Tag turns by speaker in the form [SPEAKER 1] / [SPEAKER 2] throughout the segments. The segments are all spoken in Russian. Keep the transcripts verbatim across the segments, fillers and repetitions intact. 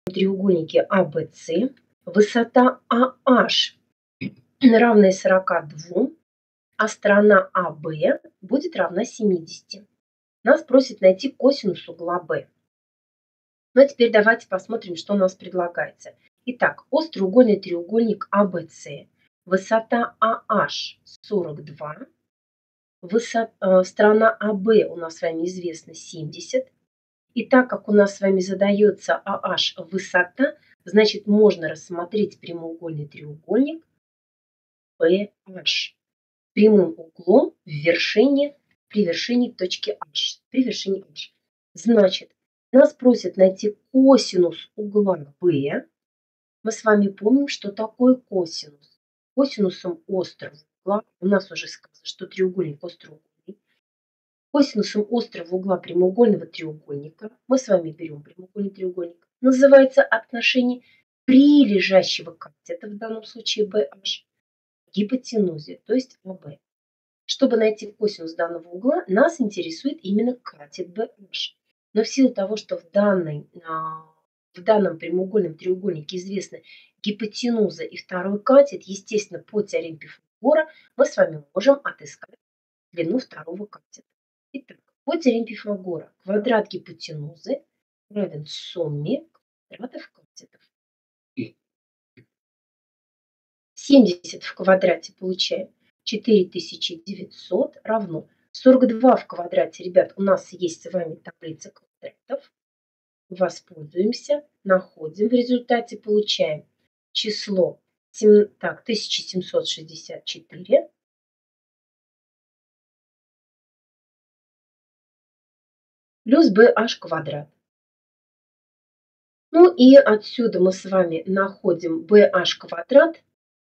[SPEAKER 1] треугольнике а бэ цэ высота а аш равная сорока двум, а сторона а бэ будет равна семидесяти. Нас просят найти косинус угла бэ. Ну а теперь давайте посмотрим, что у нас предлагается. Итак, остроугольный треугольник а бэ цэ, высота а аш сорок два, высота, э, сторона а бэ у нас с вами известна семьдесят. И так как у нас с вами задается а аш высота, значит можно рассмотреть прямоугольный треугольник бэ аш прямым углом в вершине, при вершине точки H. При вершине H. Значит, нас просят найти косинус угла B. Мы с вами помним, что такое косинус. Косинусом острого угла, у нас уже сказано, что треугольник остроугольный. Косинусом острого угла прямоугольного треугольника, мы с вами берем прямоугольный треугольник, называется отношение прилежащего катета, в данном случае бэ аш, к гипотенузе, то есть а бэ. Чтобы найти косинус данного угла, нас интересует именно катет бэ аш. Но в силу того, что в, данной, в данном прямоугольном треугольнике известны гипотенуза и второй катет, естественно, по теореме Пифагора мы с вами можем отыскать длину второго катета. Итак, по теореме Пифагора квадрат гипотенузы равен сумме квадратов катетов. семьдесят в квадрате получаем четыре тысячи девятьсот равно сорок два в квадрате. Ребят, у нас есть с вами таблица квадратов. Воспользуемся, находим. В результате получаем число так, тысяча семьсот шестьдесят четыре. Плюс бэ аш квадрат. Ну и отсюда мы с вами находим бэ аш квадрат.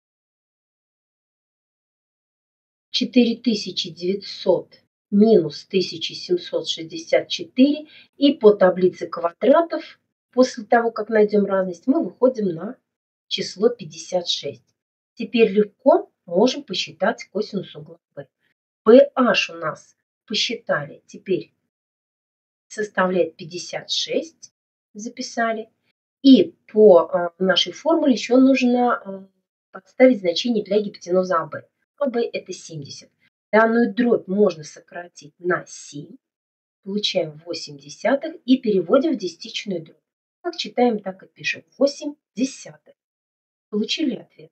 [SPEAKER 1] четыре тысячи девятьсот минус тысяча семьсот шестьдесят четыре. И по таблице квадратов, после того, как найдем разность, мы выходим на число пятьдесят шесть. Теперь легко можем посчитать косинус угла B. бэ аш у нас посчитали, теперь составляет пятьдесят шесть, записали. И по нашей формуле еще нужно подставить значение для гипотенузы а бэ. а бэ это семьдесят. Данную дробь можно сократить на семь. Получаем восемь десятых и переводим в десятичную дробь. Как читаем, так и пишем. восемь десятых. Получили ответ.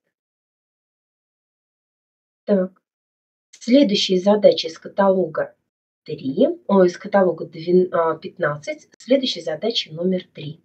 [SPEAKER 1] Так. Следующая задача из каталога три, о, из каталога пятнадцать. Следующая задача номер три.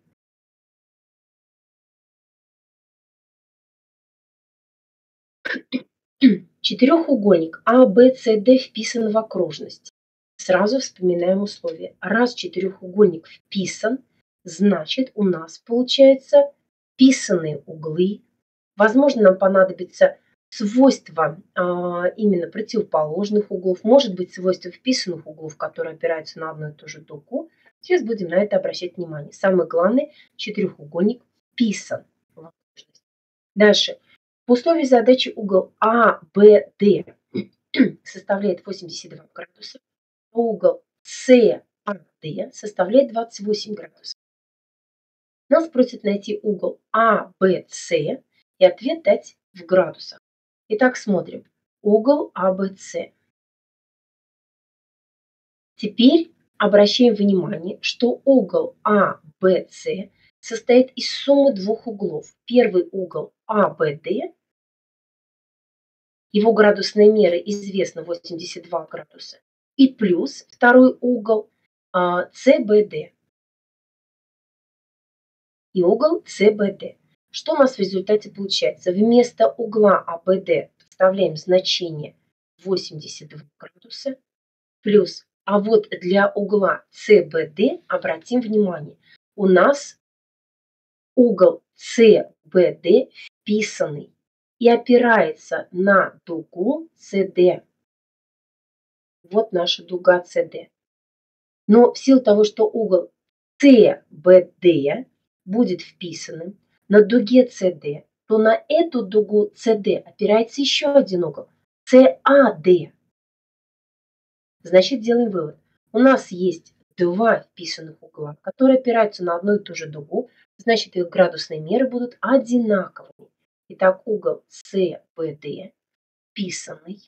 [SPEAKER 1] Четырехугольник а бэ цэ дэ вписан в окружность. Сразу вспоминаем условия. Раз четырехугольник вписан, значит у нас получается вписанные углы. Возможно, нам понадобится свойства а, именно противоположных углов. Может быть, свойства вписанных углов, которые опираются на одну и ту же дугу. Сейчас будем на это обращать внимание. Самое главное, четырехугольник вписан в окружность. Дальше. По условию задачи угол а бэ дэ составляет восемьдесят два градуса, а угол цэ а дэ составляет двадцать восемь градусов. Нас просят найти угол а бэ цэ и ответ дать в градусах. Итак, смотрим. Угол а бэ цэ. Теперь обращаем внимание, что угол а бэ цэ состоит из суммы двух углов. Первый угол а бэ дэ, его градусная мера известна восемьдесят два градуса, и плюс второй угол а, цэ бэ дэ. И угол цэ бэ дэ. Что у нас в результате получается? Вместо угла а бэ дэ вставляем значение восемьдесят два градуса плюс. А вот для угла цэ бэ дэ обратим внимание, у нас угол цэ бэ дэ вписанный и опирается на дугу цэ дэ. Вот наша дуга цэ дэ. Но в силу того, что угол цэ бэ дэ будет вписанным на дуге цэ дэ, то на эту дугу цэ дэ опирается еще один угол цэ а дэ. Значит, делаем вывод. У нас есть два вписанных угла, которые опираются на одну и ту же дугу, значит, их градусные меры будут одинаковыми. Итак, угол си би ди вписанный,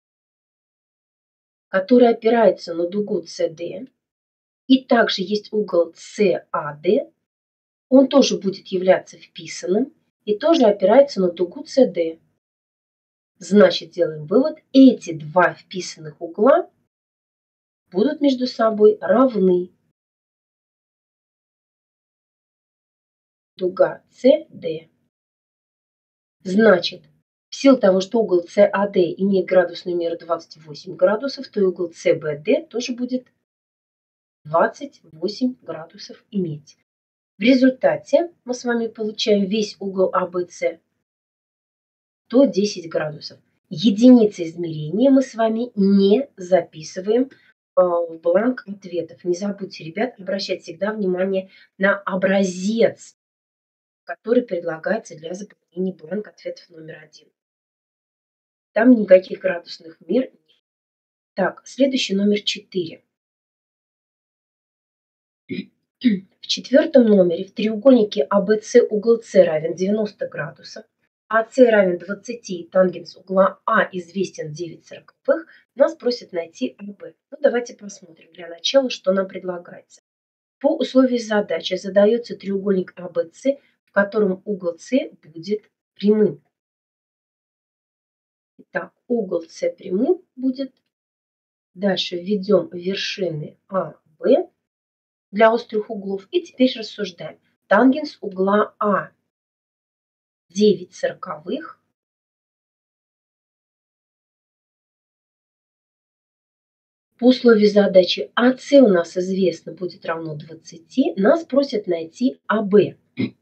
[SPEAKER 1] который опирается на дугу си ди, и также есть угол си эй ди, он тоже будет являться вписанным и тоже опирается на дугу си ди. Значит, делаем вывод, эти два вписанных угла будут между собой равны. Дуга си ди. Значит, в силу того, что угол си эй ди имеет градусную меру двадцать восемь градусов, то и угол си би ди тоже будет двадцать восемь градусов иметь. В результате мы с вами получаем весь угол а бэ цэ сто десять градусов. Единицы измерения мы с вами не записываем в бланк ответов. Не забудьте, ребят, обращать всегда внимание на образец, который предлагается для заполнения бланка ответов номер один. Там никаких градусных мер нет. Так, следующий номер четыре. В четвертом номере в треугольнике а бэ цэ угол С равен девяносто градусов, а С равен двадцати, и тангенс угла А известен девять сороковых, нас просят найти а бэ. Ну, давайте посмотрим для начала, что нам предлагается. По условию задачи задается треугольник а бэ цэ, в котором угол С будет прямым. Итак, угол С прямым будет. Дальше введем вершины а бэ для острых углов. И теперь рассуждаем. Тангенс угла А девять сороковых. По условию задачи а цэ у нас известно будет равно двадцати. Нас просят найти а бэ.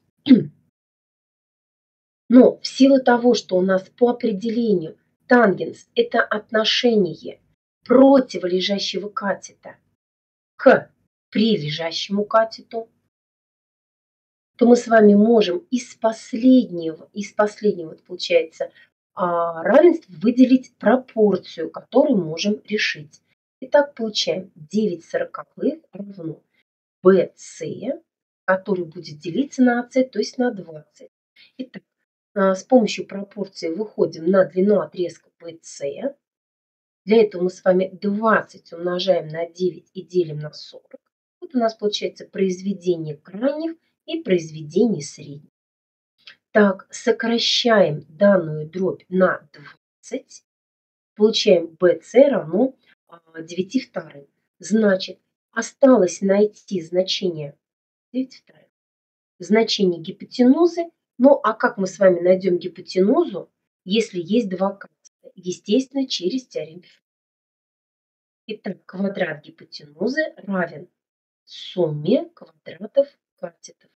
[SPEAKER 1] Но в силу того, что у нас по определению тангенс – это отношение противолежащего катета к прилежащему катету, то мы с вами можем из последнего, из последнего, получается, равенств выделить пропорцию, которую можем решить. Итак, получаем девять сороковых равно бэ цэ, который будет делиться на а цэ, то есть на двадцать. Итак, с помощью пропорции выходим на длину отрезка бэ цэ. Для этого мы с вами двадцать умножаем на девять и делим на сорок. Вот у нас получается произведение крайних и произведение средних. Так, сокращаем данную дробь на двадцать. Получаем бэ цэ равно девяти вторым. Значит, осталось найти значение девять вторых. Значение гипотенузы. Ну, а как мы с вами найдем гипотенузу, если есть два катета? Естественно, через теорему Пифагора. Итак, квадрат гипотенузы равен сумме квадратов катетов.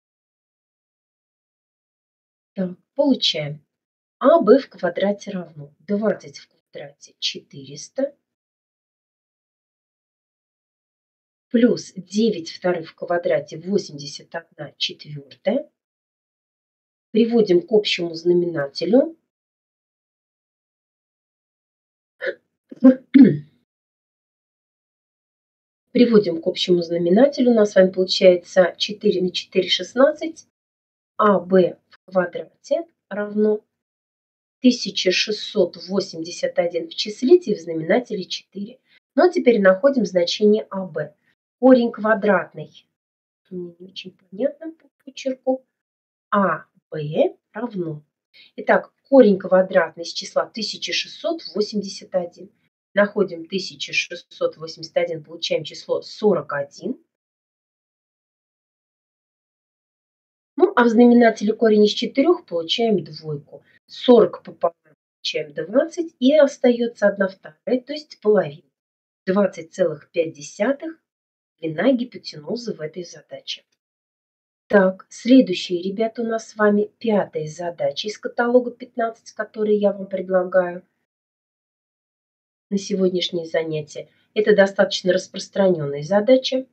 [SPEAKER 1] Так, получаем. а бэ в квадрате равно двадцать в квадрате четыреста. Плюс девять вторых в квадрате восемьдесят одна четвертая. Приводим к общему знаменателю. Приводим к общему знаменателю. У нас с вами получается четыре на четыре шестнадцать. а бэ в квадрате равно тысяча шестьсот восемьдесят один в числителе, в знаменателе четыре. Ну а теперь находим значение а бэ. Корень квадратный. Мне не очень понятно по почерку. а бэ равно. Итак, корень квадратный из числа тысяча шестьсот восемьдесят один. Находим тысяча шестьсот восемьдесят один, получаем число сорок один. Ну, а в знаменателе корень из четырёх получаем двойку. сорок пополам получаем двадцать, и остается одна вторая, то есть половина. двадцать целых пять десятых длина гипотенузы в этой задаче. Так, следующая, ребята, у нас с вами пятая задача из каталога пятнадцать, которые я вам предлагаю на сегодняшнее занятие. Это достаточно распространенная задача.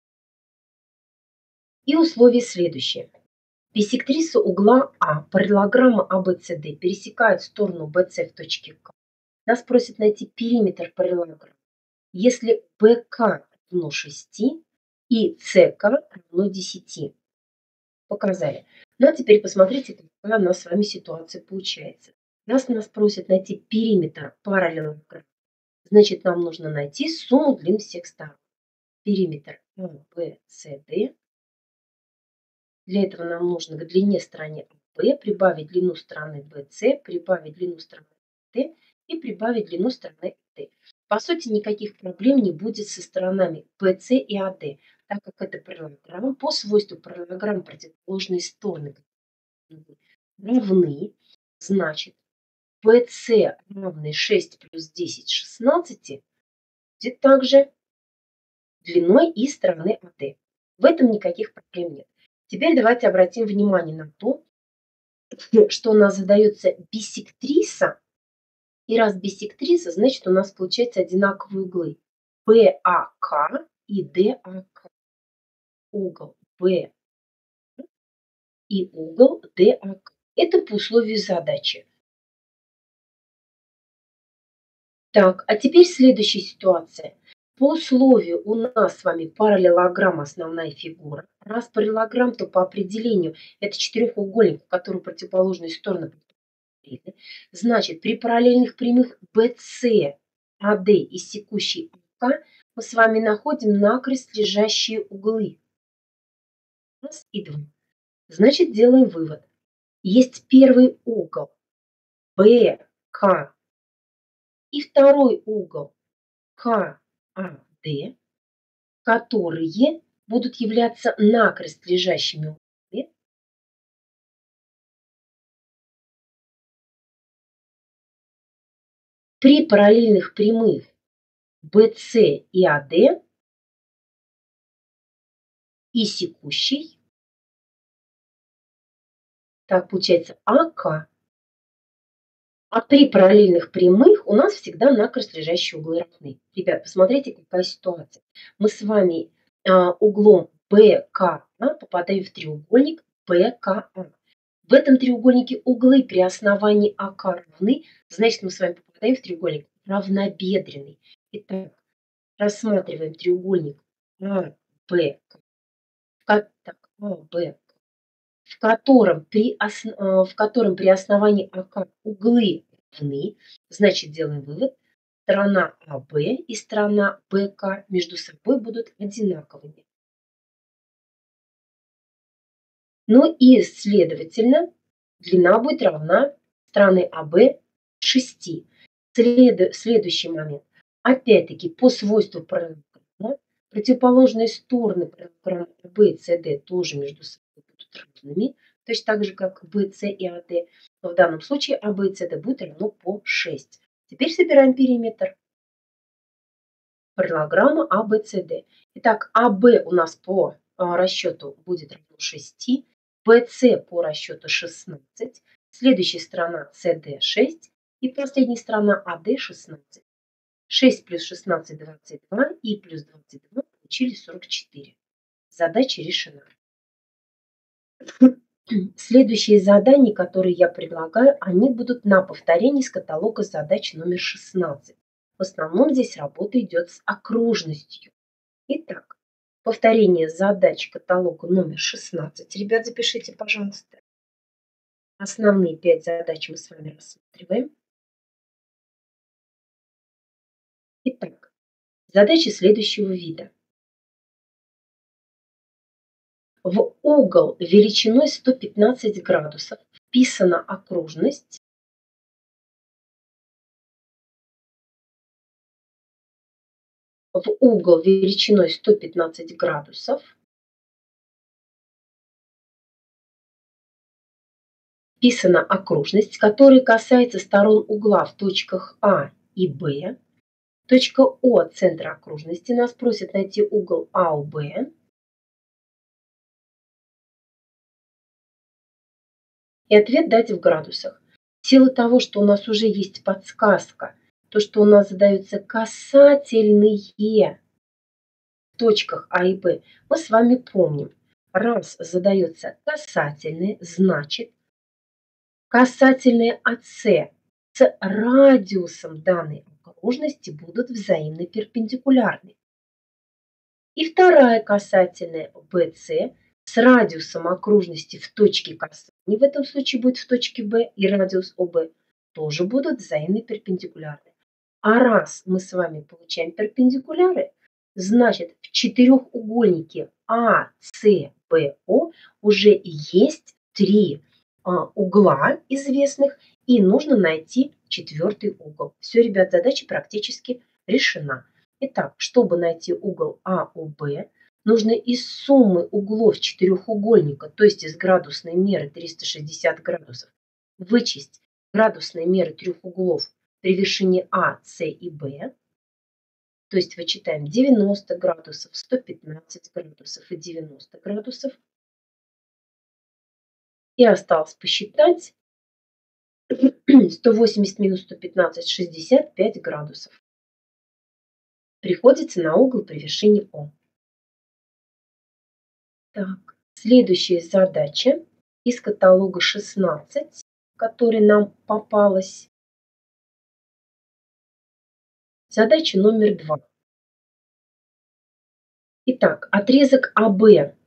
[SPEAKER 1] И условие следующее. Биссектрисы угла А, параллелограмма а бэ цэ дэ пересекают сторону бэ цэ в точке К. Нас просят найти периметр параллелограммы. Если бэ ка равно шести, и СК равно десяти. Показали. Ну, а теперь посмотрите, какая у нас с вами ситуация получается. Раз нас просят найти периметр параллелограмма, значит, нам нужно найти сумму длин всех сторон. Периметр А, Б, С, Д. Для этого нам нужно к длине стороны А прибавить длину стороны Б С, прибавить длину стороны Д и прибавить длину стороны Д. По сути, никаких проблем не будет со сторонами Б С и А Д, так как это параллелограмм. По свойству параллелограмм противоположные стороны равны, значит, Б С равный шесть плюс десять шестнадцать будет также длиной и стороны А Д. В этом никаких проблем нет. Теперь давайте обратим внимание на то, что у нас задается биссектриса. И раз биссектриса, значит, у нас получается одинаковые углы Б А К и Д А К. Угол Б и угол Д А К. Это по условию задачи. Так, а теперь следующая ситуация. По условию у нас с вами параллелограмм основная фигура. Раз параллелограмм, то по определению это четырехугольник, у которого противоположные стороны. Значит, при параллельных прямых бэ цэ, а дэ и секущей а ка мы с вами находим накрест лежащие углы. Раз и два. Значит, делаем вывод. Есть первый угол бэ ка и второй угол ка а дэ, которые будут являться накрест лежащими углами. При параллельных прямых бэ цэ и а дэ и секущей, так получается а ка. А при параллельных прямых у нас всегда накрест лежащие углы равны. Ребят, посмотрите, какая ситуация. Мы с вами а, углом бэ ка а попадаем в треугольник бэ ка а. В этом треугольнике углы при основании а ка равны, значит, мы с вами попадаем в треугольник равнобедренный. Итак, рассматриваем треугольник а бэ ка, так, а бэ, в котором при, ос, а, в котором при основании а ка углы равны, значит, делаем вывод, сторона а бэ и сторона бэ ка между собой будут одинаковыми. Ну и, следовательно, длина будет равна стороны а бэ шести. След, следующий момент. Опять-таки, по свойству параллелограмма, противоположные стороны параллелограмма бэ и цэ дэ тоже между собой будут равными, точно так же, как бэ цэ и а дэ. Но в данном случае а бэ и цэ дэ будет равно по шесть. Теперь собираем периметр параллелограмма а бэ цэ дэ. Итак, а бэ у нас по а, расчету будет равно шести, бэ цэ по расчету шестнадцать, следующая сторона цэ дэ шесть и последняя сторона а дэ шестнадцать. шесть плюс шестнадцать – двадцать два и плюс двадцать два получили сорок четыре. Задача решена. Следующие задания, которые я предлагаю, они будут на повторении с каталога задач номер шестнадцать. В основном здесь работа идет с окружностью. Итак, повторение задач каталога номер шестнадцать. Ребят, запишите, пожалуйста. Основные пять задач мы с вами рассматриваем. Итак, задачи следующего вида. В угол величиной сто пятнадцать градусов вписана окружность в угол величиной сто пятнадцать градусов вписана окружность, которая касается сторон угла в точках А и Б. Точка О – центр окружности. Нас просят найти угол а о бэ. И ответ дать в градусах. В силу того, что у нас уже есть подсказка, то, что у нас задаются касательные в точках А и Б, мы с вами помним. Раз задается касательные, значит касательные АС с радиусом данной окружности будут взаимно перпендикулярны. И вторая касательная бэ цэ с радиусом окружности в точке касания, в этом случае будет в точке Б, и радиус о бэ тоже будут взаимно перпендикулярны. А раз мы с вами получаем перпендикуляры, значит в четырехугольнике а цэ бэ о уже есть три а, угла известных, и нужно найти четвертый угол. Все, ребят, задача практически решена. Итак, чтобы найти угол а о бэ, нужно из суммы углов четырехугольника, то есть из градусной меры триста шестьдесят градусов, вычесть градусные меры трех углов при вершине А, С и Б. То есть вычитаем девяносто градусов, сто пятнадцать градусов и девяносто градусов. И осталось посчитать сто восемьдесят минус сто пятнадцать, шестьдесят пять градусов. Приходится на угол при вершине О. Так, следующая задача из каталога шестнадцать, который нам попалась. Задача номер два. Итак, отрезок а бэ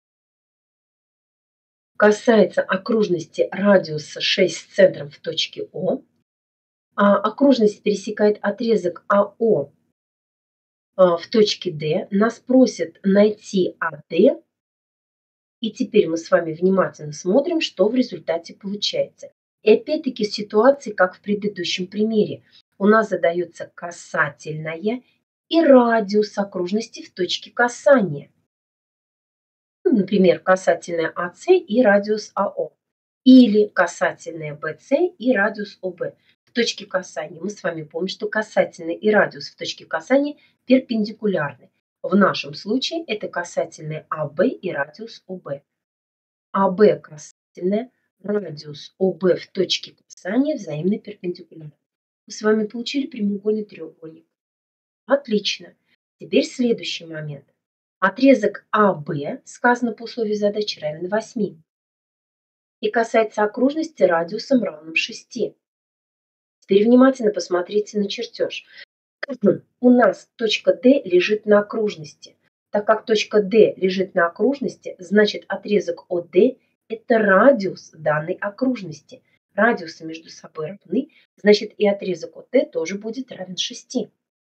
[SPEAKER 1] касается окружности радиуса шесть с центром в точке О. А окружность пересекает отрезок а о а, в точке Д. Нас просят найти а дэ. И теперь мы с вами внимательно смотрим, что в результате получается. И опять-таки ситуации, как в предыдущем примере. У нас задается касательная и радиус окружности в точке касания. Ну, например, касательная а цэ и радиус а о. Или касательная бэ цэ и радиус о бэ. В точке касания мы с вами помним, что касательный и радиус в точке касания перпендикулярны. В нашем случае это касательные а бэ и радиус о бэ. а бэ касательная, радиус о бэ в точке касания взаимно перпендикулярны. Мы с вами получили прямоугольный треугольник. Отлично. Теперь следующий момент. Отрезок а бэ, сказано по условию задачи, равен восьми. И касается окружности радиусом равным шести. Теперь внимательно посмотрите на чертеж. У нас точка Д лежит на окружности. Так как точка Д лежит на окружности, значит отрезок о дэ – это радиус данной окружности. Радиусы между собой равны, значит и отрезок о дэ тоже будет равен шести.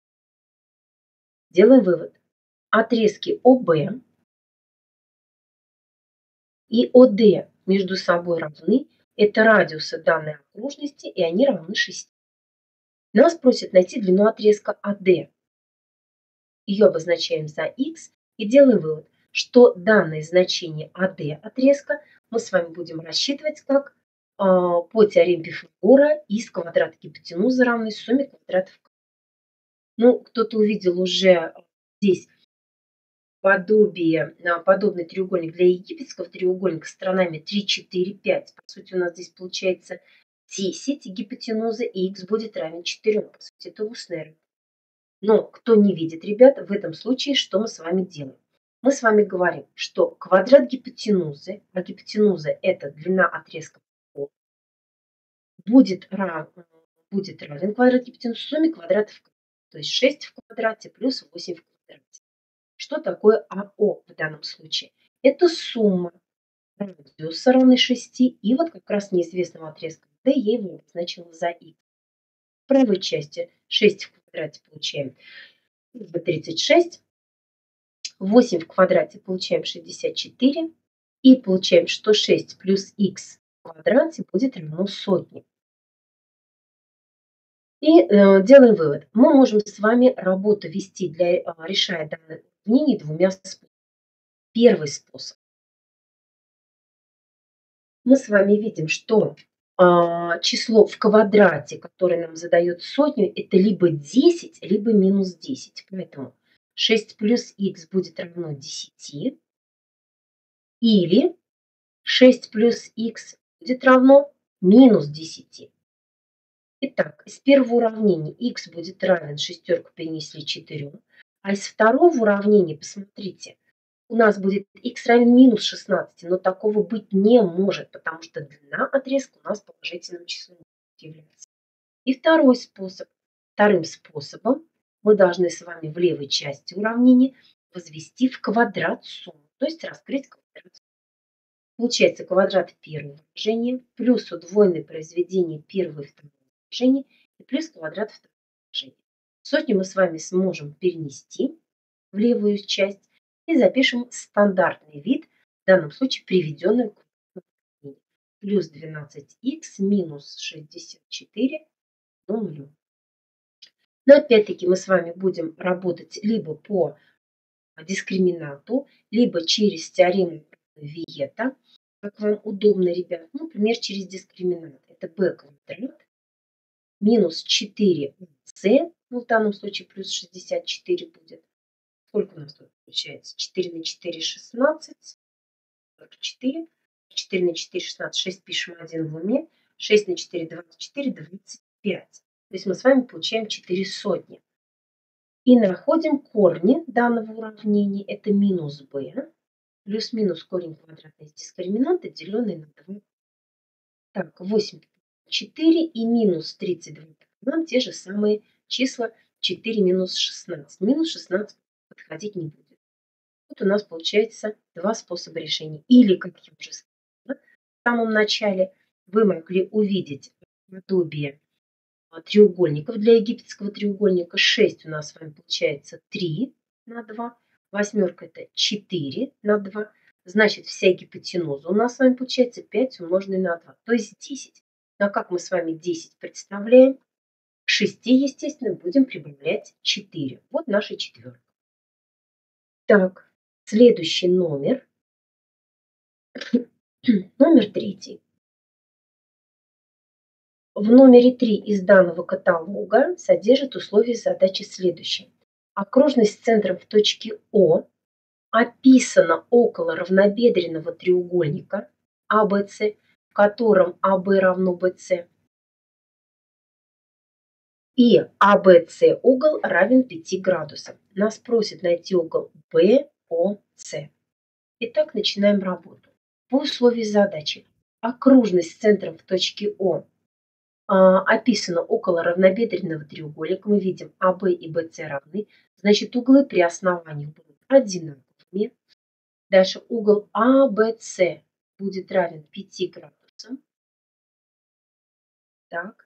[SPEAKER 1] Делаем вывод. Отрезки о бэ и о дэ между собой равны. Это радиусы данной окружности, и они равны шести. Нас просят найти длину отрезка а дэ. Ее обозначаем за х и делаем вывод, что данное значение а дэ отрезка мы с вами будем рассчитывать как э, по теореме Пифагора из квадрата гипотенузы равной сумме квадратов. Ну, кто-то увидел уже здесь подобие, подобный треугольник для египетского треугольника с сторонами три, четыре, пять. По сути, у нас здесь получается десять гипотенузы, и х будет равен четырем. По сути, это устная. Но кто не видит, ребят, в этом случае что мы с вами делаем? Мы с вами говорим, что квадрат гипотенузы, а гипотенуза это длина отрезка О, будет, рав, будет равен квадрат гипотенузы сумме квадратов. То есть шесть в квадрате плюс восемь в квадрате. Что такое а о в данном случае? Это сумма радиуса равной шести и вот как раз неизвестного отрезка d я его обозначила за х. В правой части шесть в квадрате получаем тридцать шесть, восемь в квадрате получаем шестьдесят четыре и получаем, что шесть плюс х в квадрате будет равно сотне. И э, делаем вывод. Мы можем с вами работу вести, для, э, решая данное уравнение, двумя способами. Первый способ. Мы с вами видим, что э, число в квадрате, которое нам задает сотню, это либо десять, либо минус десять. Поэтому шесть плюс х будет равно десяти. Или шесть плюс х будет равно минус десяти. Итак, из первого уравнения х будет равен, шестерку перенесли четырем. А из второго уравнения, посмотрите, у нас будет х равен минус шестнадцати, но такого быть не может, потому что длина отрезка у нас положительным числом является. И второй способ. Вторым способом мы должны с вами в левой части уравнения возвести в квадрат сумму, то есть раскрыть квадрат. Получается квадрат первого выражения плюс удвоенное произведение первого и второго выражения и плюс квадрат второго выражения. Сотню мы с вами сможем перенести в левую часть и запишем стандартный вид, в данном случае приведенный к уравнению. Плюс двенадцать х минус шестьдесят четыре равно нулю. Но опять-таки мы с вами будем работать либо по дискриминанту, либо через теорему Виета, как вам удобно, ребят. Ну, например, через дискриминант. Это b квадрат минус четыре c, ну в данном случае плюс шестьдесят четыре будет. Сколько у нас тут получается? четыре на четыре, шестнадцать. сорок четыре. четыре на четыре, шестнадцать. шесть пишем один в уме. шесть на четыре, двадцать четыре, двадцать пять. То есть мы с вами получаем четыре сотни. И находим корни данного уравнения. Это минус b плюс-минус корень квадратный из дискриминанта, деленный на два. Так, восемь, четыре и минус тридцать два. Нам те же самые числа четыре минус шестнадцать. Минус шестнадцать подходить не будет. Вот у нас получается два способа решения. Или, как я уже сказала, в самом начале вы могли увидеть подобие треугольников. Для египетского треугольника шесть у нас с вами получается три на два. Восьмерка это четыре на два. Значит, вся гипотенуза у нас с вами получается пять умноженное на два. То есть десять. Ну а как мы с вами десять представляем? К шести, естественно, будем прибавлять четыре. Вот наша четверка. Так, следующий номер. Номер третий. В номере три из данного каталога содержит условия задачи следующие. Окружность центром в точке О описана около равнобедренного треугольника а бэ цэ, в котором а бэ равно бэ цэ. И а бэ цэ угол равен пяти градусам. Нас просят найти угол бэ о цэ. Итак, начинаем работу. По условию задачи. Окружность с центром в точке О а, описана около равнобедренного треугольника. Мы видим а бэ и бэ цэ равны. Значит, углы при основаниях будут одинаковыми. Дальше угол а бэ цэ будет равен пяти градусам. Так.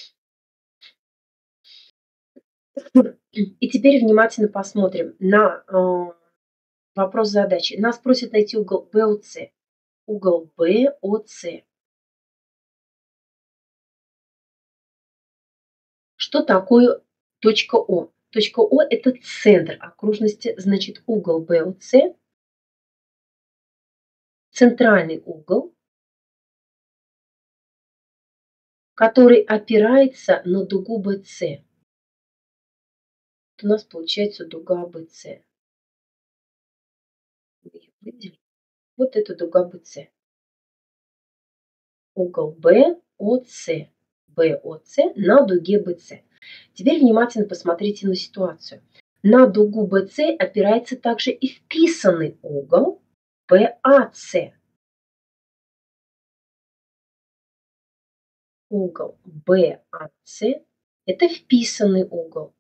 [SPEAKER 1] И теперь внимательно посмотрим на э, вопрос задачи. Нас просят найти угол бэ о цэ. Угол бэ о цэ. Что такое точка О? Точка О – это центр окружности, значит угол бэ о цэ, центральный угол, который опирается на дугу бэ цэ. У нас получается дуга бэ цэ. Вот это дуга бэ цэ. Угол бэ о цэ. бэ о цэ на дуге бэ цэ. Теперь внимательно посмотрите на ситуацию. На дугу бэ цэ опирается также и вписанный угол бэ а цэ. Угол бэ а цэ – это вписанный угол.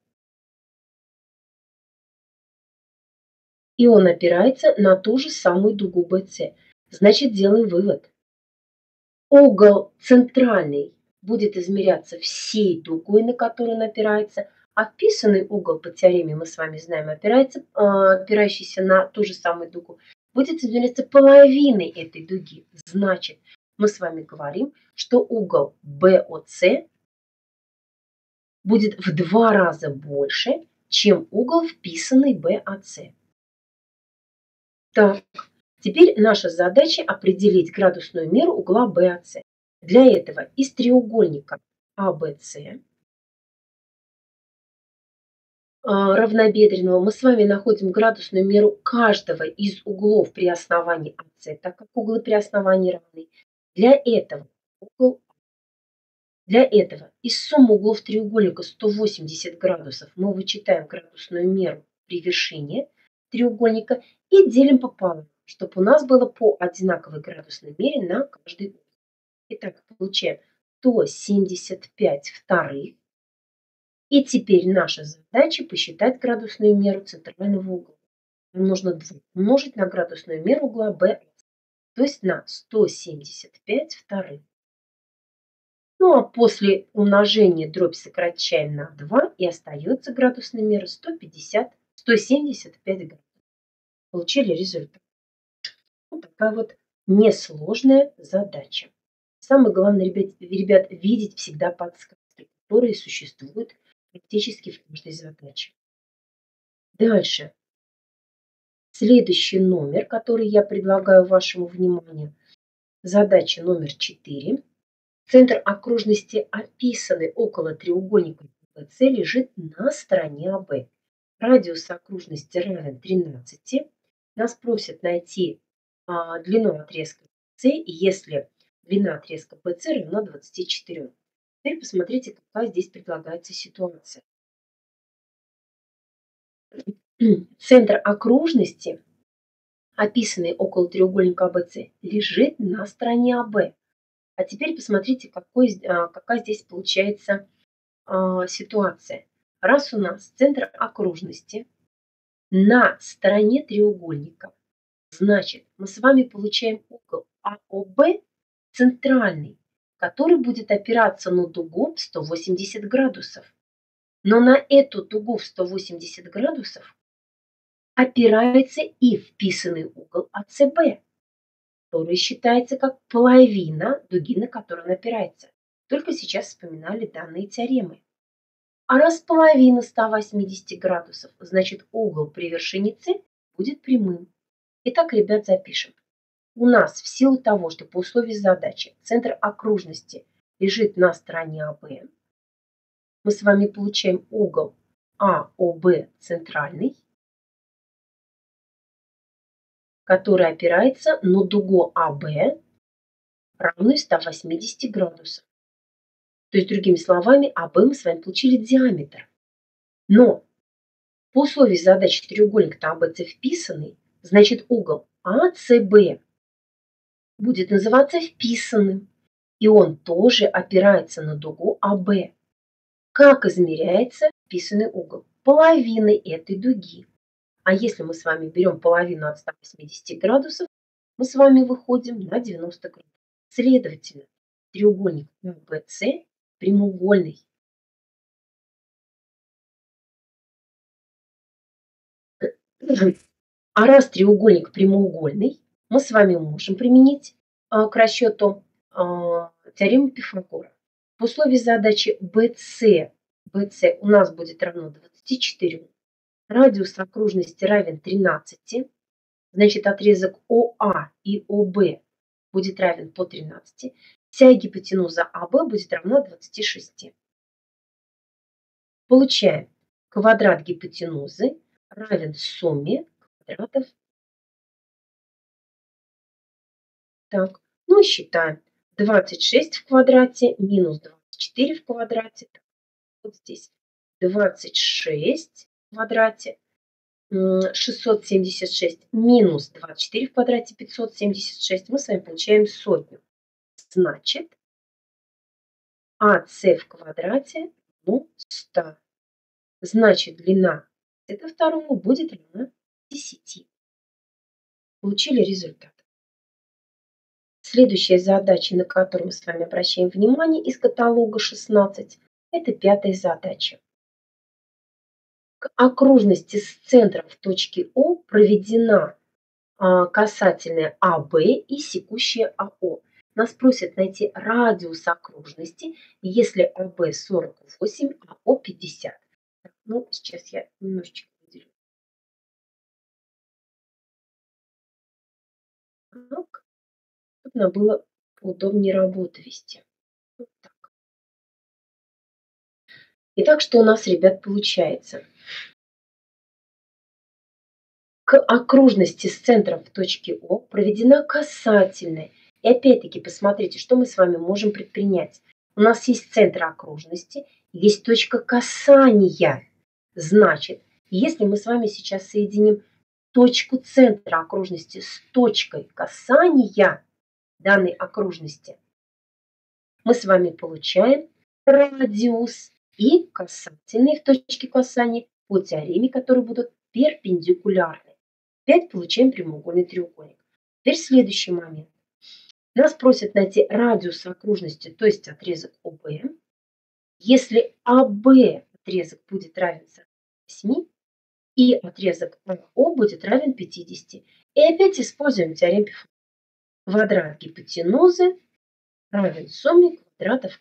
[SPEAKER 1] И он опирается на ту же самую дугу бэ цэ. Значит, делаем вывод. Угол центральный будет измеряться всей дугой, на которую он опирается, а вписанный угол по теореме, мы с вами знаем, опирается, опирающийся на ту же самую дугу, будет измеряться половиной этой дуги. Значит, мы с вами говорим, что угол бэ о цэ будет в два раза больше, чем угол, вписанный бэ а цэ. Так, теперь наша задача определить градусную меру угла бэ а цэ. Для этого из треугольника а бэ цэ равнобедренного мы с вами находим градусную меру каждого из углов при основании а цэ, так как углы при основании равны. Для этого угол Для этого из суммы углов треугольника сто восемьдесят градусов мы вычитаем градусную меру при вершине треугольника и делим пополам, чтобы у нас было по одинаковой градусной мере на каждый угол. Итак, получаем сто семьдесят пять вторых. И теперь наша задача посчитать градусную меру центрального угла. нужно два умножить на градусную меру угла бэ, то есть на сто семьдесят пять вторых. Ну а после умножения дробь сокращаем на два, и остается градусная мера сто пятьдесят, сто семьдесят пять градусов. Получили результат. Вот такая вот несложная задача. Самое главное, ребят, ребят, видеть всегда подсказки, которые существуют практически в каждой задаче. Дальше. Следующий номер, который я предлагаю вашему вниманию, задача номер четыре. Центр окружности, описанный около треугольника бэ цэ, лежит на стороне а бэ. Радиус окружности равен тринадцати. Нас просят найти а, длину отрезка С, если длина отрезка бэ цэ равна двадцати четырем. Теперь посмотрите, какая здесь предлагается ситуация. Центр окружности, описанный около треугольника а бэ цэ, лежит на стороне а бэ. А теперь посмотрите, какой, какая здесь получается а, ситуация. Раз у нас центр окружности на стороне треугольника, значит, мы с вами получаем угол а о бэ центральный, который будет опираться на дугу в сто восемьдесят градусов. Но на эту дугу в сто восемьдесят градусов опирается и вписанный угол а цэ бэ, который считается как половина дуги, на которую он опирается. Только сейчас вспоминали данные теоремы. А раз половина ста восьмидесяти градусов, значит угол при вершине С будет прямым. Итак, ребят, запишем. У нас в силу того, что по условию задачи центр окружности лежит на стороне а бэ, мы с вами получаем угол а о бэ центральный, который опирается на дугу а бэ, равную ста восьмидесяти градусов. То есть, другими словами, а бэ мы с вами получили диаметр. Но по условию задачи треугольник а бэ цэ вписанный, значит угол а цэ бэ будет называться вписанным. И он тоже опирается на дугу а бэ. Как измеряется вписанный угол? Половиной этой дуги. А если мы с вами берем половину от ста восьмидесяти градусов, мы с вами выходим на девяносто градусов. Следовательно, треугольник а бэ цэ прямоугольный. А раз треугольник прямоугольный, мы с вами можем применить а, к расчету а, теорему Пифагора. В условии задачи бэ цэ, бэ цэ у нас будет равно двадцати четырем. Радиус окружности равен тринадцати. Значит, отрезок о а и о бэ будет равен по тринадцати. Вся гипотенуза а бэ будет равна двадцати шести. Получаем квадрат гипотенузы равен сумме квадратов. Так, ну и считаем. двадцать шесть в квадрате минус двадцать четыре в квадрате. Вот здесь двадцать шесть в квадрате, шестьсот семьдесят шесть минус двадцать четыре в квадрате, пятьсот семьдесят шесть. Мы с вами получаем сотню. Значит, АС в квадрате равно ста. Значит, длина этого второго будет равна десяти. Получили результат. Следующая задача, на которую мы с вами обращаем внимание из каталога шестнадцать, это пятая задача. К окружности с центром в точке О проведена а, касательная а бэ и секущая а о. Нас просят найти радиус окружности, если а бэ сорок восемь, а о пятьдесят. Ну, сейчас я немножечко выделю. Так, чтобы нам было удобнее работу вести. Вот так. Итак, что у нас, ребят, получается? К окружности с центром в точке О проведена касательная. И опять-таки посмотрите, что мы с вами можем предпринять. У нас есть центр окружности, есть точка касания. Значит, если мы с вами сейчас соединим точку центра окружности с точкой касания данной окружности, мы с вами получаем радиус и касательные в точке касания по теореме, которые будут перпендикулярны. пять получаем прямоугольный треугольник. Теперь следующий момент. Нас просят найти радиус окружности, то есть отрезок о бэ. Если а бэ отрезок будет равен сорока восьми, и отрезок а о будет равен пятидесяти. И опять используем теорему Пифагора. Квадрат гипотенузы равен сумме квадратов.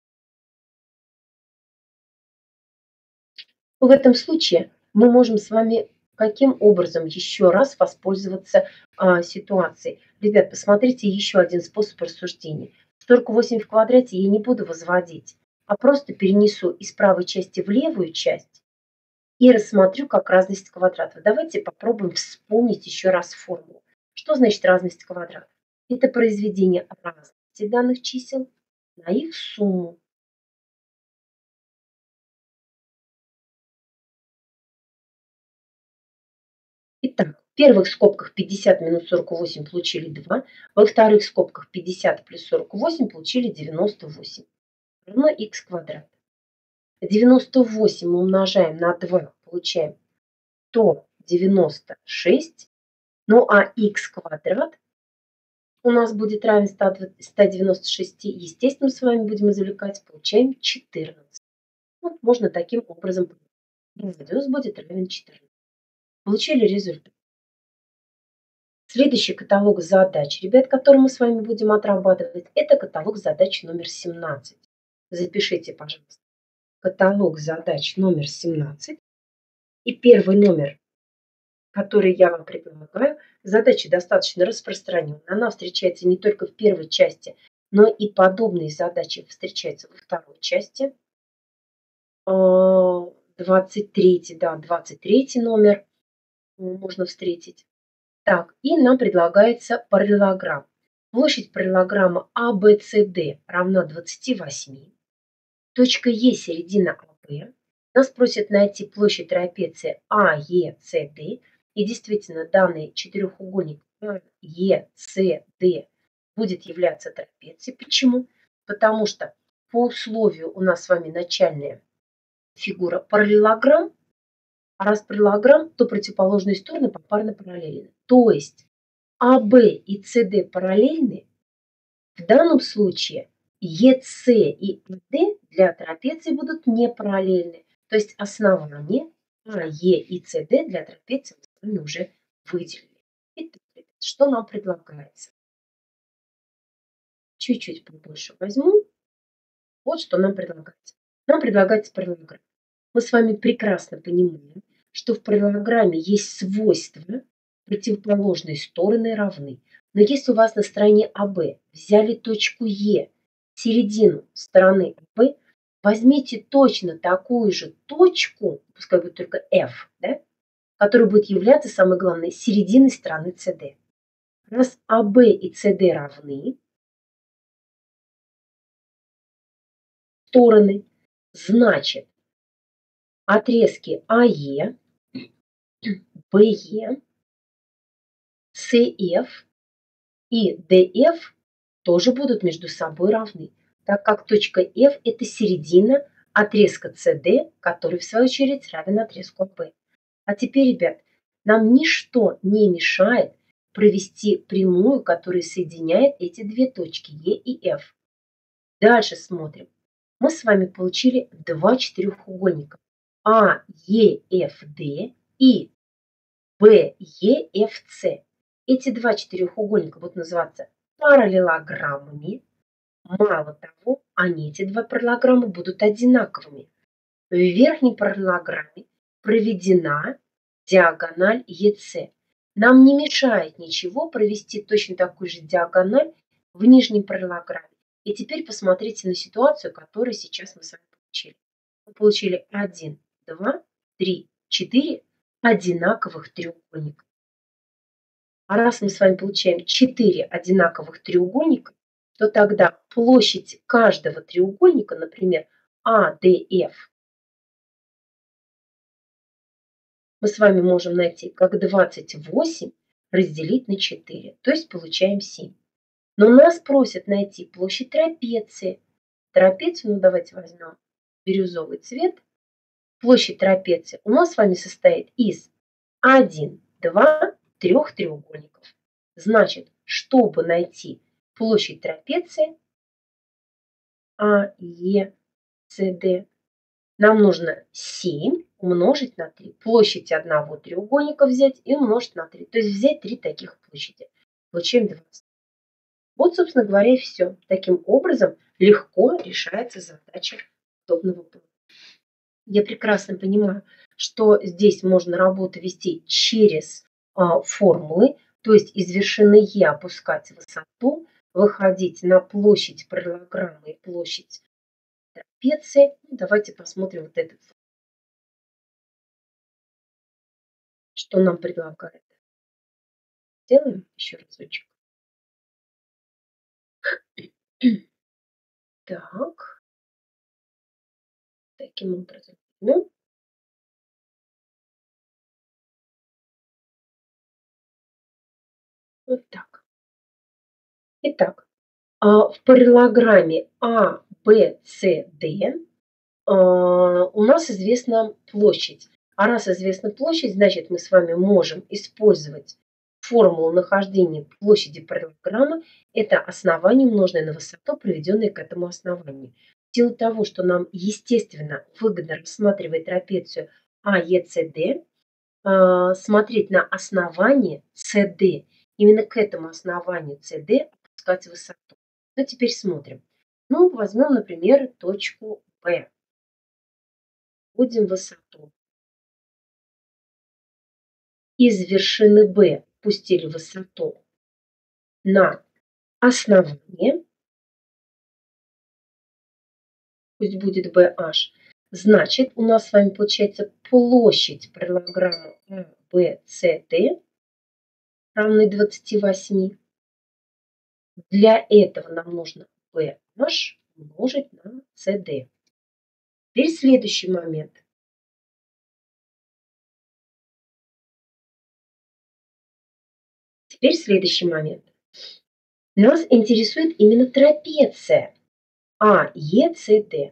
[SPEAKER 1] В этом случае мы можем с вами каким образом еще раз воспользоваться а, ситуацией. Ребят, посмотрите еще один способ рассуждения. сорок восемь в квадрате я не буду возводить, а просто перенесу из правой части в левую часть и рассмотрю как разность квадратов. Давайте попробуем вспомнить еще раз формулу. Что значит разность квадратов? Это произведение разности данных чисел на их сумму. Итак, в первых скобках пятьдесят минус сорок восемь получили два, во вторых скобках пятьдесят плюс сорок восемь получили девяносто восемь. Равно х квадрат. девяносто восемь мы умножаем на два, получаем сто девяносто шесть. Ну а х квадрат у нас будет равен ста девяноста шести. Естественно, с вами будем извлекать, получаем четырнадцать. Вот можно таким образом. Радиус будет равен четырнадцати. Получили результат. Следующий каталог задач, ребят, который мы с вами будем отрабатывать, это каталог задач номер семнадцать. Запишите, пожалуйста, каталог задач номер семнадцать. И первый номер, который я вам предлагаю, задача достаточно распространенная. Она встречается не только в первой части, но и подобные задачи встречаются во второй части. двадцать третий, да, двадцать третий номер можно встретить. Так, и нам предлагается параллелограмм. Площадь параллелограмма а бэ цэ дэ равна двадцати восьми. Точка Е середина а бэ. Нас просят найти площадь трапеции а е цэ дэ. И действительно, данный четырехугольник а е цэ дэ будет являться трапецией. Почему? Потому что по условию у нас с вами начальная фигура параллелограмм. А раз параллелограмм, то противоположные стороны попарно параллельны. То есть а бэ и цэ дэ параллельны. В данном случае е цэ и а дэ для трапеции будут не параллельны. То есть основание а е и цэ дэ для трапеции мы уже выделили. Итак, что нам предлагается? Чуть-чуть побольше возьму. Вот что нам предлагается. Нам предлагается параллелограмм. Мы с вами прекрасно понимаем, что в параллелограмме есть свойства, противоположные стороны равны. Но если у вас на стороне а бэ взяли точку Е, середину стороны а бэ, возьмите точно такую же точку, пускай будет только F, да, которая будет являться, самое главное, серединой стороны цэ дэ. Раз а бэ и цэ дэ равны стороны, значит, отрезки а е, бэ е, цэ эф и дэ эф тоже будут между собой равны, так как точка F – это середина отрезка цэ дэ, который в свою очередь равен отрезку а бэ. А теперь, ребят, нам ничто не мешает провести прямую, которая соединяет эти две точки Е и F. Дальше смотрим. Мы с вами получили два четырехугольника а е эф дэ и бэ е эф цэ. Эти два четырехугольника будут называться параллелограммами. Мало того, они, эти два параллелограмма, будут одинаковыми. В верхней параллелограмме проведена диагональ е цэ. Нам не мешает ничего провести точно такую же диагональ в нижней параллелограмме. И теперь посмотрите на ситуацию, которую сейчас мы с вами получили. Мы получили один, два, три, четыре одинаковых треугольника. А раз мы с вами получаем четыре одинаковых треугольника, то тогда площадь каждого треугольника, например, а дэ эф, мы с вами можем найти как двадцать восемь разделить на четыре, то есть получаем семь. Но нас просят найти площадь трапеции. Трапецию, ну давайте возьмем бирюзовый цвет. Площадь трапеции у нас с вами состоит из один, два, трех треугольников. Значит, чтобы найти площадь трапеции А, Е, С, Д, нам нужно семь умножить на три. Площадь одного треугольника взять и умножить на три. То есть взять три таких площади. Получаем двадцать. Вот, собственно говоря, и все. Таким образом легко решается задача подобного плана. Я прекрасно понимаю, что здесь можно работу вести через а, формулы, то есть из вершины Е опускать высоту, выходить на площадь параллелограммы и площадь трапеции. Ну, давайте посмотрим вот этот, что нам предлагает. Сделаем еще разочек. Так. Таким образом. Ну, вот так. Итак, а, в параллелограмме А, Б, С, Д а, у нас известна площадь. А раз известна площадь, значит мы с вами можем использовать формулу нахождения площади параллелограмма. Это основание, умноженное на высоту, приведенное к этому основанию. В силу того, что нам, естественно, выгодно рассматривать трапецию А, Е, С, Д, а, смотреть на основание С Д. Именно к этому основанию С Д опускать высоту. Ну, теперь смотрим. Ну, возьмем, например, точку Б. Будем высоту. Из вершины Б пустили высоту на основание. Пусть будет бэ аш. Значит, у нас с вами получается площадь параллелограмма А, Б, С, Д равны двадцати восьми. Для этого нам нужно бэ аш умножить на С Д. Теперь следующий момент. Теперь следующий момент. Нас интересует именно трапеция А, Е, С, Д.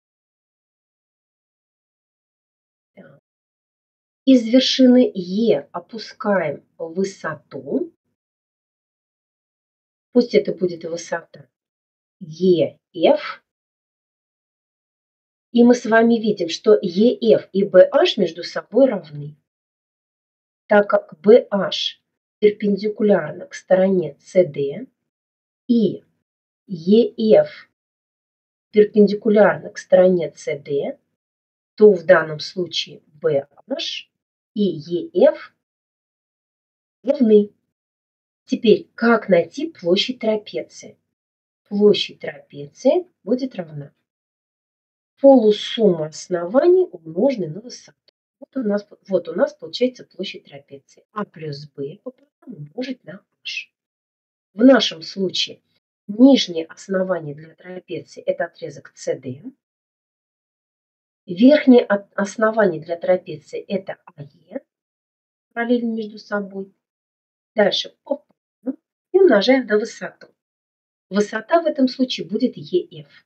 [SPEAKER 1] Из вершины Е опускаем высоту. Пусть это будет высота Е Ф. И мы с вами видим, что Е Ф и бэ аш между собой равны. Так как бэ аш перпендикулярно к стороне С Д и Е Ф перпендикулярно к стороне С Д, то в данном случае бэ аш и Е Ф равны. Теперь, как найти площадь трапеции? Площадь трапеции будет равна полусумма оснований, умноженной на высоту. Вот у нас, вот у нас получается площадь трапеции. А плюс Б умножить на H. В нашем случае нижнее основание для трапеции – это отрезок С Д. Верхнее основание для трапеции – это А Е, параллельно между собой. Дальше и умножаем на высоту. Высота в этом случае будет Е Ф.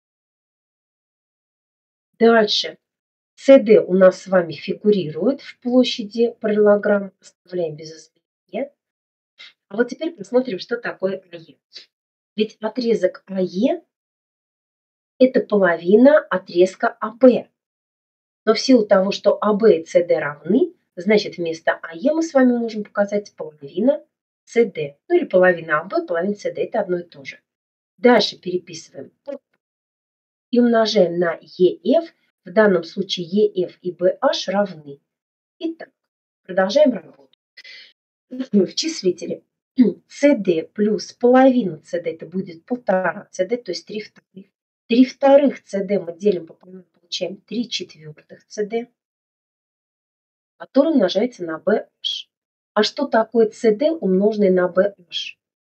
[SPEAKER 1] Дальше. С Д у нас с вами фигурирует в площади параллелограмм. Оставляем без изменения. А вот теперь посмотрим, что такое А Е. Ведь отрезок А Е – это половина отрезка А Б. Но в силу того, что А Б и С Д равны, значит вместо А Е мы с вами можем показать половина С Д. Ну или половина А Б, половина С Д. Это одно и то же. Дальше переписываем и умножаем на Е Ф. В данном случае Е Ф и бэ аш равны. Итак, продолжаем работу. В числителе С Д плюс половина С Д, это будет полтора С Д, то есть три вторых. три вторых С Д мы делим пополам, получаем три четвертых С Д, который умножается на бэ аш. А что такое С Д умноженное на бэ аш?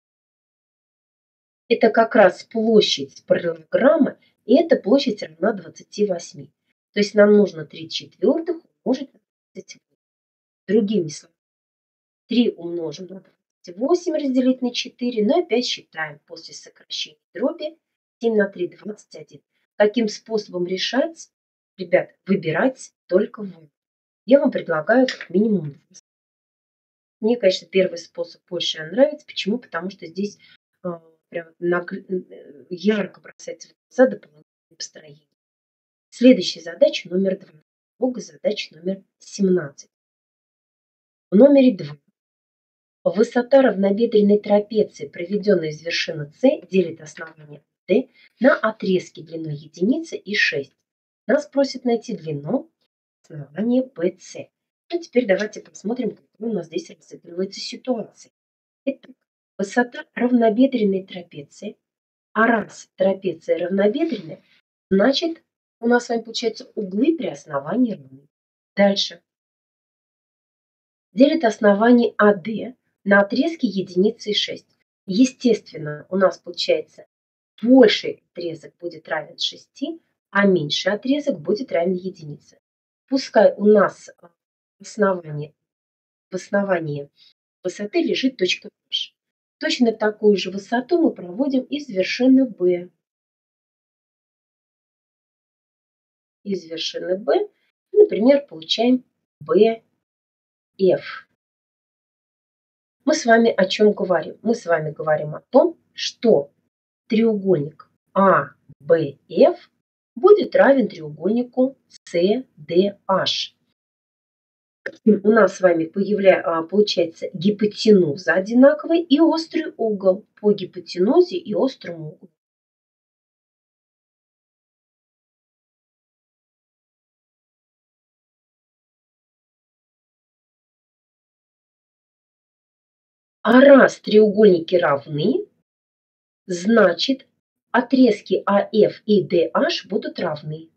[SPEAKER 1] Это как раз площадь параллелограмма, и эта площадь равна двадцати восьми. То есть нам нужно три четвертых умножить на двадцать восемь. Другими словами, три умножим на двадцать восемь разделить на четыре, но опять считаем после сокращения дроби семь на три – двадцать один. Каким способом решать? Ребят, выбирать только вы. Я вам предлагаю как минимум. Мне, конечно, первый способ больше нравится. Почему? Потому что здесь а, прям наг- э, ярко бросается в глаза дополнительное построение. Следующая задача номер два. Бога задача номер семнадцать. В номере два. Высота равнобедренной трапеции, проведенной из вершины С, делит основание D на отрезки длиной единицы и шесть. Нас просят найти длину основания би си. Ну, теперь давайте посмотрим, какая у нас здесь разыгрывается ситуация. Итак, высота равнобедренной трапеции. А раз трапеция равнобедренная, значит, у нас с вами получается углы при основании равны. Дальше. Делит основание АД на отрезки единицы и шесть. Естественно, у нас получается больший отрезок будет равен шести, а меньший отрезок будет равен единице. Пускай у нас в основании, в основании высоты лежит точка H. Точно такую же высоту мы проводим из вершины B. Из вершины B, например, получаем би эф. Мы с вами о чем говорим? Мы с вами говорим о том, что треугольник а бэ эф будет равен треугольнику си ди эйч. У нас с вами появля... получается гипотенуза одинаковая и острый угол по гипотенузе и острому углу. А раз треугольники равны, значит отрезки а эф и ди эйч будут равны.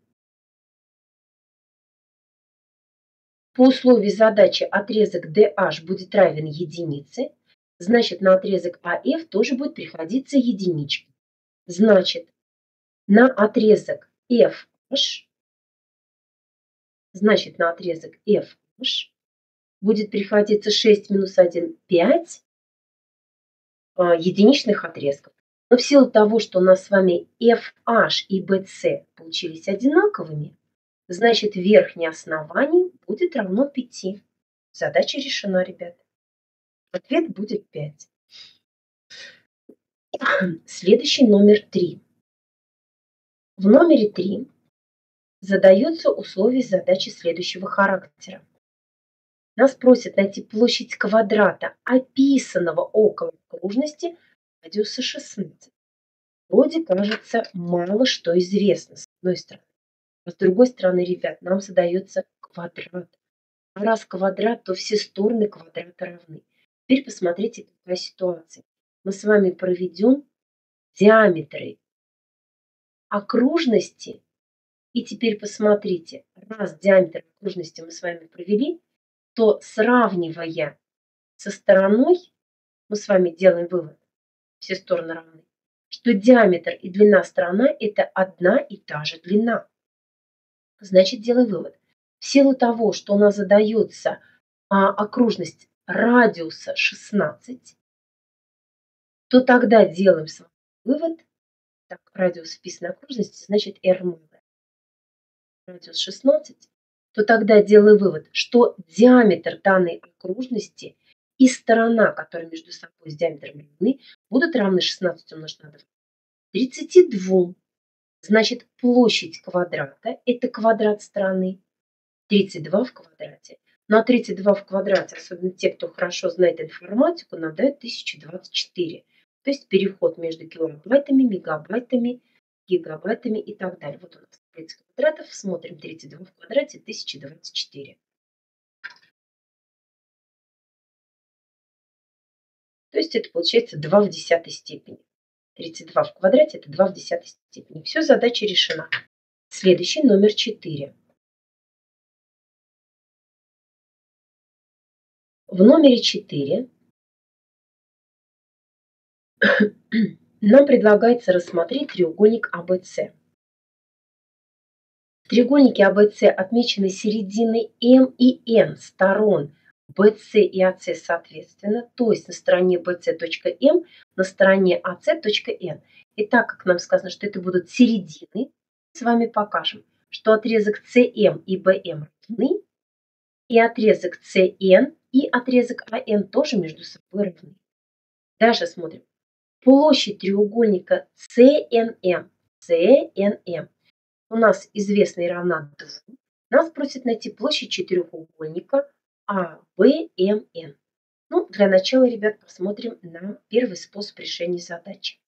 [SPEAKER 1] По условию задачи отрезок ди эйч будет равен единице, значит на отрезок а эф тоже будет приходиться единичка. Значит на отрезок эф эйч, значит на отрезок эф эйч будет приходиться шесть минус один, пять а, единичных отрезков. Но в силу того, что у нас с вами эф эйч и би си получились одинаковыми, значит верхнее основание будет равно пяти. Задача решена, ребят. Ответ будет пять. Следующий номер три. В номере три задается условие задачи следующего характера. Нас просят найти площадь квадрата, описанного около окружности радиуса шестнадцать. Вроде кажется, мало что известно с одной стороны. А с другой стороны, ребят, нам задается квадрат. А раз квадрат, то все стороны квадрата равны. Теперь посмотрите, какая ситуация. Мы с вами проведем диаметры окружности. И теперь посмотрите, раз диаметр окружности мы с вами провели, то сравнивая со стороной, мы с вами делаем вывод, все стороны равны, что диаметр и длина стороны – это одна и та же длина. Значит, делаем вывод. В силу того, что у нас задается а, окружность радиуса шестнадцать, то тогда делаем с вами вывод. Так, радиус вписанной окружности, значит, r малая. Радиус шестнадцать, то тогда делаю вывод, что диаметр данной окружности и сторона, которые между собой с диаметром равны, будут равны шестнадцать умножить на два. тридцати двум. Значит, площадь квадрата – это квадрат стороны. тридцать два в квадрате. На тридцать два в квадрате, особенно те, кто хорошо знает информатику, нам дает тысяча двадцать четыре. То есть переход между килобайтами, мегабайтами, гигабайтами и так далее. Вот у нас тридцать квадратов. Смотрим тридцать два в квадрате, тысяча двадцать четыре. То есть это получается два в десятой степени. тридцать два в квадрате – это два в десятой степени. Все, задача решена. Следующий номер четыре. В номере четыре нам предлагается рассмотреть треугольник а бэ цэ. В треугольнике а бэ цэ отмечены середины эм и эн сторон бэ цэ и а цэ соответственно, то есть на стороне бэ цэ точка эм, на стороне а цэ точка эн. И так как нам сказано, что это будут середины, с вами покажем, что отрезок цэ эм и бэ эм равны, и отрезок цэ эн и отрезок АН тоже между собой равны. Дальше смотрим. Площадь треугольника СНМ. СНМ у нас известна и равна двум. Нас просят найти площадь четырехугольника АБМН. Ну, для начала, ребят, посмотрим на первый способ решения задачи.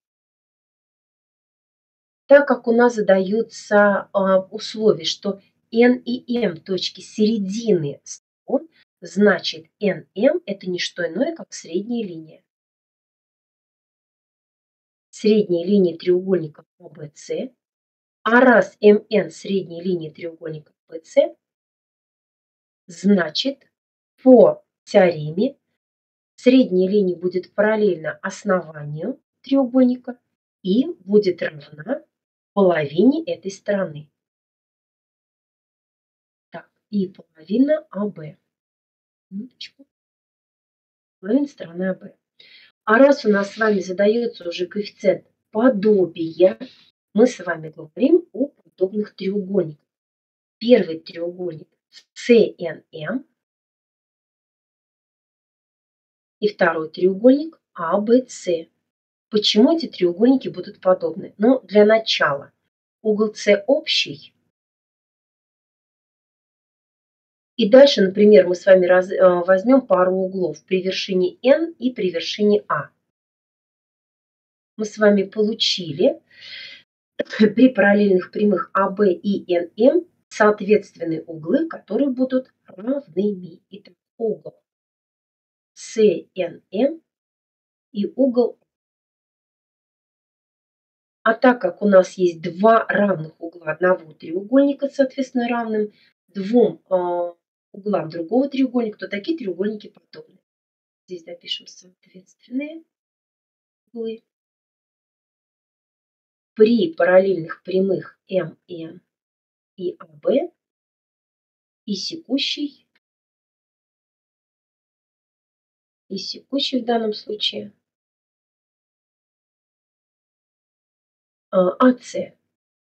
[SPEAKER 1] Так как у нас задаются а, условия, что N и M точки середины сторон, значит N M это не что иное, как средняя линия. Средняя линия треугольника A B C. А раз эм эн средняя линия треугольника пэ цэ, значит по теореме средняя линия будет параллельна основанию треугольника и будет равна половине этой стороны. Так, и половина АВ. Минуточку. Половина стороны АВ. А раз у нас с вами задается уже коэффициент подобия, мы с вами говорим о подобных треугольниках. Первый треугольник си эн эм и второй треугольник а бэ цэ. Почему эти треугольники будут подобны? Ну, для начала угол С общий. И дальше, например, мы с вами раз, возьмем пару углов при вершине N и при вершине А. Мы с вами получили при параллельных прямых а бэ и эн эм соответственные углы, которые будут равными. Итак, угол си эн эм и угол. А так как у нас есть два равных угла одного треугольника, соответственно, равным двум э, углам другого треугольника, то такие треугольники подобны. Здесь запишем соответственные углы. При параллельных прямых эм эн и а бэ и секущий, и секущий в данном случае э, а цэ.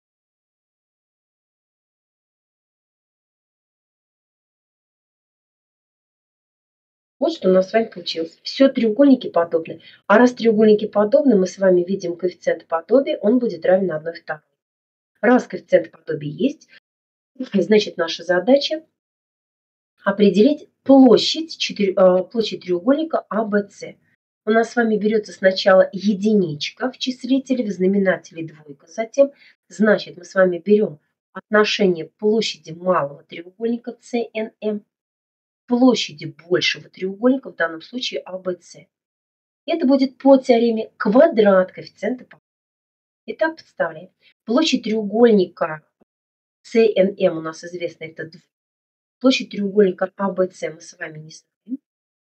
[SPEAKER 1] Вот что у нас с вами получилось. Все треугольники подобны. А раз треугольники подобны, мы с вами видим коэффициент подобия, он будет равен одной второй. Раз коэффициент подобия есть, значит наша задача определить площадь, четыре, площадь треугольника а бэ цэ. У нас с вами берется сначала единичка в числителе, в знаменателе двойка. Затем, значит, мы с вами берем отношение площади малого треугольника си эн эм площади большего треугольника, в данном случае а бэ цэ. Это будет по теореме квадрат коэффициента. Итак, представляем. Площадь треугольника си эн эм у нас известна, это два. Площадь треугольника а бэ цэ мы с вами не знаем.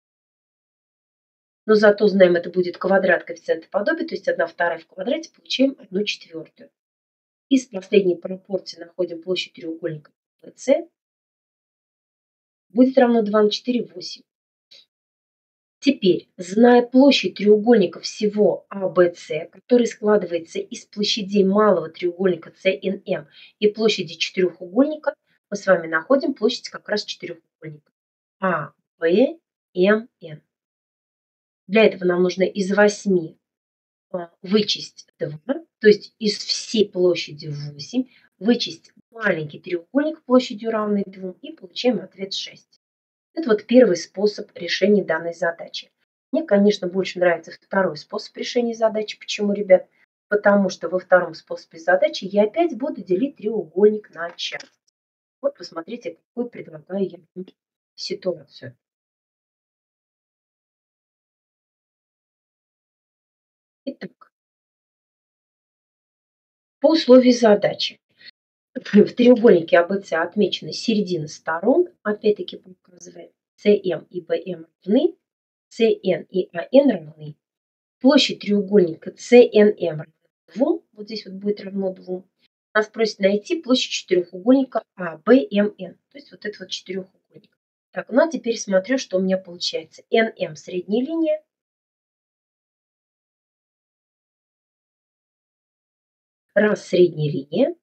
[SPEAKER 1] Но зато знаем, это будет квадрат коэффициента подобия, то есть одна вторая в квадрате, получаем одну четвертую. Из последней пропорции находим площадь треугольника пэ цэ. Будет равно два на четыре, восемь. Теперь, зная площадь треугольника всего а бэ цэ, который складывается из площадей малого треугольника си эн эм и площади четырехугольника, мы с вами находим площадь как раз четырехугольника а бэ эм эн. Для этого нам нужно из восьми вычесть два, то есть из всей площади восемь, вычесть маленький треугольник площадью равной двум и получаем ответ шесть. Это вот первый способ решения данной задачи. Мне, конечно, больше нравится второй способ решения задачи. Почему, ребят? Потому что во втором способе задачи я опять буду делить треугольник на части. Вот посмотрите, какую предлагаю я ситуацию. Итак, по условию задачи. В треугольнике а бэ цэ отмечены середины сторон. Опять-таки показывает си эм и бэ эм равны, си эн и а эн равны. Площадь треугольника си эн эм равна двум. Вот здесь вот будет равно двум. Нас просят найти площадь четырехугольника а бэ эм эн. То есть вот это вот четырехугольник. Так, ну а теперь смотрю, что у меня получается. эн эм средняя линия. Раз средняя линия.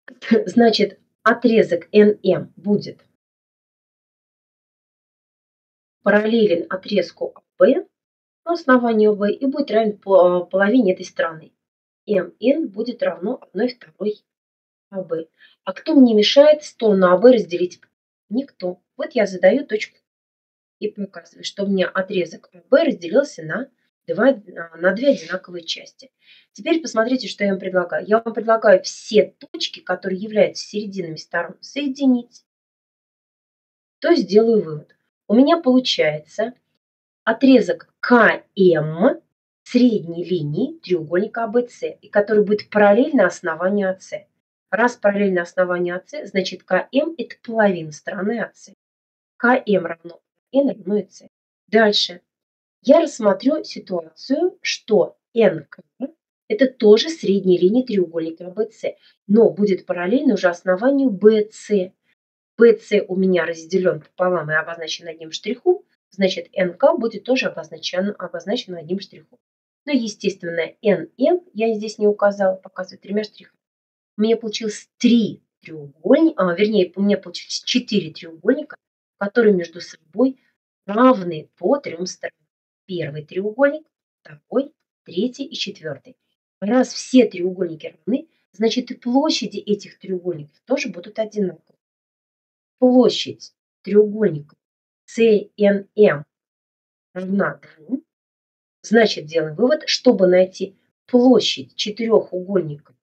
[SPEAKER 1] Значит, отрезок эн эм будет параллелен отрезку АВ по основанию В и будет равен по половине этой стороны. МН будет равно одной второй АВ. А кто мне мешает сторону АВ разделить? Никто. Вот я задаю точку и показываю, что у меня отрезок АВ разделился на, два, на две одинаковые части. Теперь посмотрите, что я вам предлагаю. Я вам предлагаю все точки, которые являются серединами сторон, соединить. То есть делаю вывод. У меня получается отрезок КМ средней линии треугольника АБС, и который будет параллельно основанию АС. Раз параллельно основанию АС, значит КМ это половина стороны АС. КМ равно Н равно С. Дальше я рассмотрю ситуацию, что НК это тоже средняя линия треугольника АБС, но будет параллельно уже основанию БС. БС у меня разделен пополам и обозначен одним штрихом, значит НК будет тоже обозначен, обозначен одним штрихом. Ну, естественно, НМ я здесь не указала, показываю тремя штрихами. У меня получилось три треугольника, а, вернее, у меня получилось четыре треугольника, которые между собой равны по трем сторонам. Первый треугольник, второй, третий и четвертый. Раз все треугольники равны, значит и площади этих треугольников тоже будут одинаковы. Площадь треугольника С Н М равна двум. Значит, делаем вывод, чтобы найти площадь четырехугольника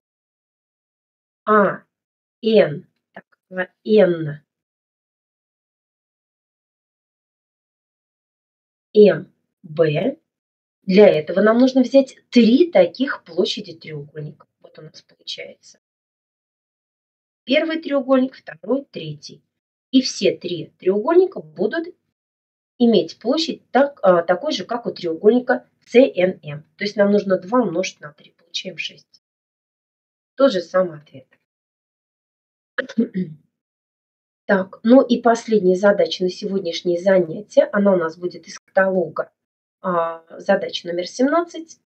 [SPEAKER 1] А Н, так, Н, М, Б, для этого нам нужно взять три таких площади треугольника. Вот у нас получается. Первый треугольник, второй, третий. И все три треугольника будут иметь площадь так, а, такой же, как у треугольника С Н М. То есть нам нужно два умножить на три, получаем шесть. Тот же самый ответ. Так, ну и последняя задача на сегодняшнее занятие, она у нас будет из каталога. А, задача номер семнадцать.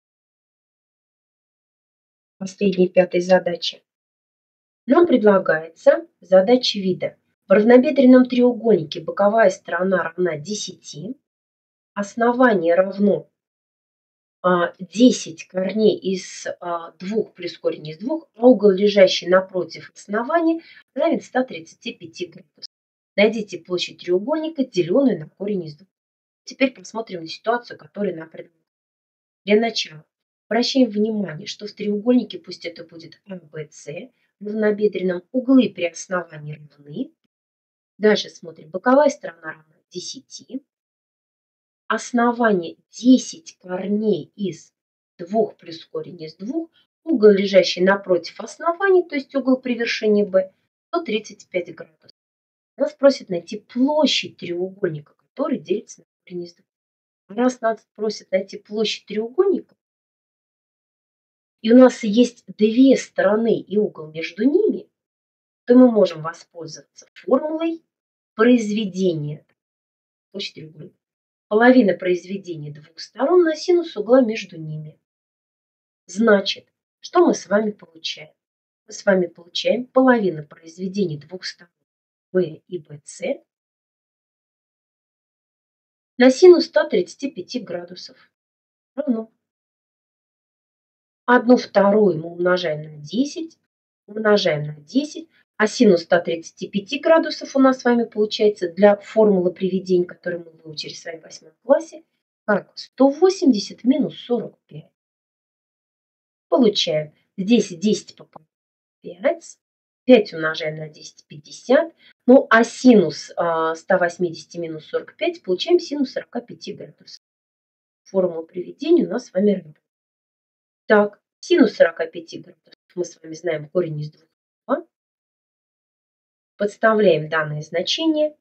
[SPEAKER 1] Последняя, пятая задача. Нам предлагается задача вида. В равнобедренном треугольнике боковая сторона равна десяти, основание равно а, десять корней из а, двух плюс корень из двух, а угол, лежащий напротив основания, равен ста тридцати пяти градусов. Найдите площадь треугольника, деленную на корень из двух. Теперь посмотрим на ситуацию, которая нам предлагается. Для начала обращаем внимание, что в треугольнике, пусть это будет А Б С, в равнобедренном углы при основании равны. Дальше смотрим, боковая сторона равна десяти. Основание десять корней из двух плюс корень из двух. Угол, лежащий напротив основания, то есть угол при вершине B, сто тридцать пять градусов. Нас просят найти площадь треугольника, который делится на корень из двух. Раз нас просят найти площадь треугольника, и у нас есть две стороны и угол между ними, то мы можем воспользоваться формулой произведения площади треугольника. Половина произведения двух сторон на синус угла между ними. Значит, что мы с вами получаем? Мы с вами получаем половину произведения двух сторон B и B C на синус ста тридцати пяти градусов. Равно. одну вторую мы умножаем на десять, умножаем на десять, а синус ста тридцати пяти градусов у нас с вами получается для формулы приведения, которую мы выучили с вами в восьмом классе, как сто восемьдесят минус сорок пять. Получаем здесь десять пополам пять, пять умножаем на десять, пятьдесят. Ну а синус а, ста восьмидесяти минус сорок пять получаем синус сорока пяти градусов. Формула приведения у нас с вами работает. Так, синус сорока пяти градусов мы с вами знаем корень из двух. Подставляем данное значение.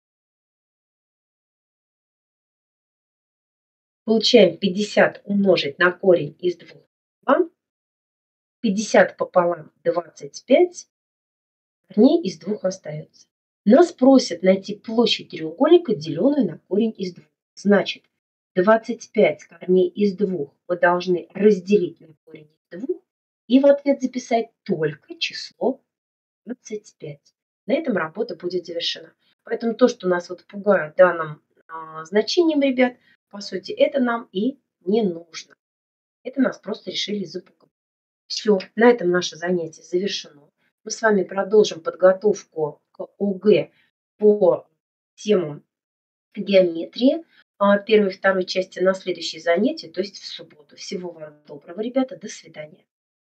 [SPEAKER 1] Получаем пятьдесят умножить на корень из двух. пятьдесят пополам двадцать пять. Корней из двух остается. Нас просят найти площадь треугольника, деленную на корень из двух. Значит, двадцать пять корней из двух мы должны разделить на корень из двух и в ответ записать только число двадцать пять. На этом работа будет завершена. Поэтому то, что нас вот пугает в данном а, значением, ребят, по сути, это нам и не нужно. Это нас просто решили запугать. Все, на этом наше занятие завершено. Мы с вами продолжим подготовку к ОГЭ по темам геометрии а, первой и второй части на следующее занятие, то есть в субботу. Всего вам доброго, ребята. До свидания.